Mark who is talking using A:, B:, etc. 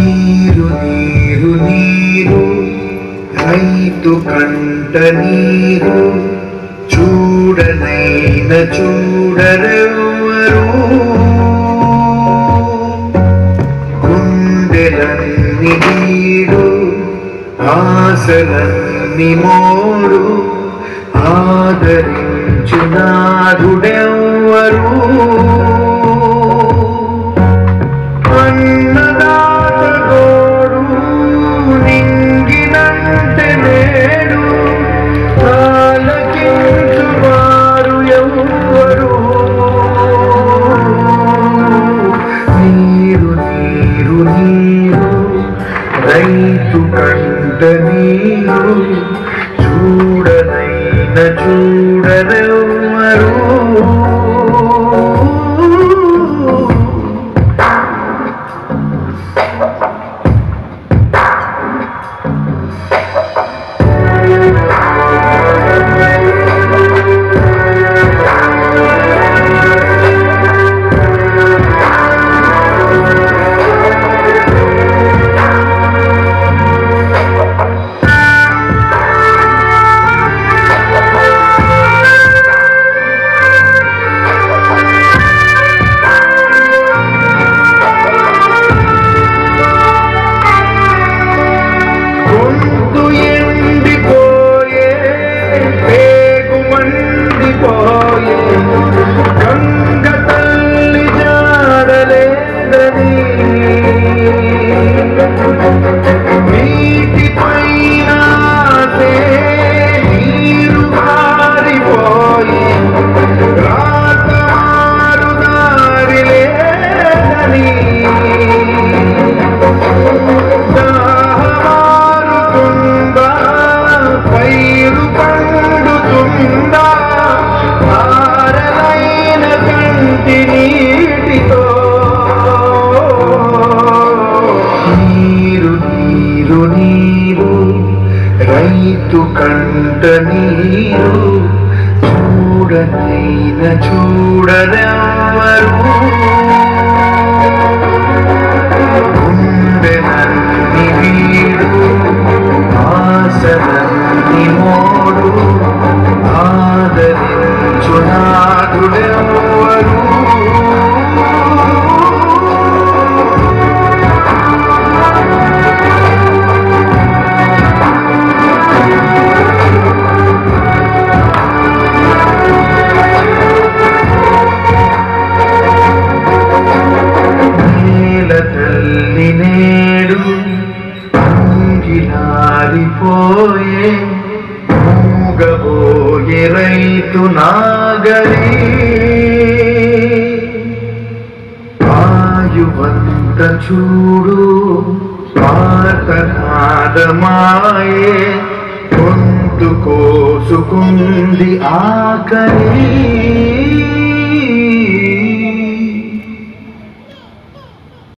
A: నీరు నీరు నీరు రైతు కంట నీరు చూడనైన చూడరెవ్వరు గుండెలన్ని నీడు ఆశలన్ని మోడు ఆదరించు నాథుడెవ్వరు అన్నదాత గోడు నింగినంటే నేడు ఆలకించువారు ఎవ్వరు నీరు నీరు నీరు రైతు కంట నీరు చూడనైన చూడరెవ్వరు గంగ తల్లి జాడలేదని నీటి పైన నీరు మారిపోయి రాతారు దారి లేదని దాహమారుతుందా పైరు పండుతుందా నీటితో నీరు నీరు నీరు రైతు కంట నీరు చూడనైన చూడరెవ్వరు గుండెలన్ని వీడు ఆశలన్ని మోడు ఆదరించు నాథుడెవ్వరు తల్లి నేడు అంగిలారిపోయే మూగబోయే రైతు నాగరి ఆయువంత చూడు ఆర్తనాదమాయే గొంతు కోసుకుంది ఆకలి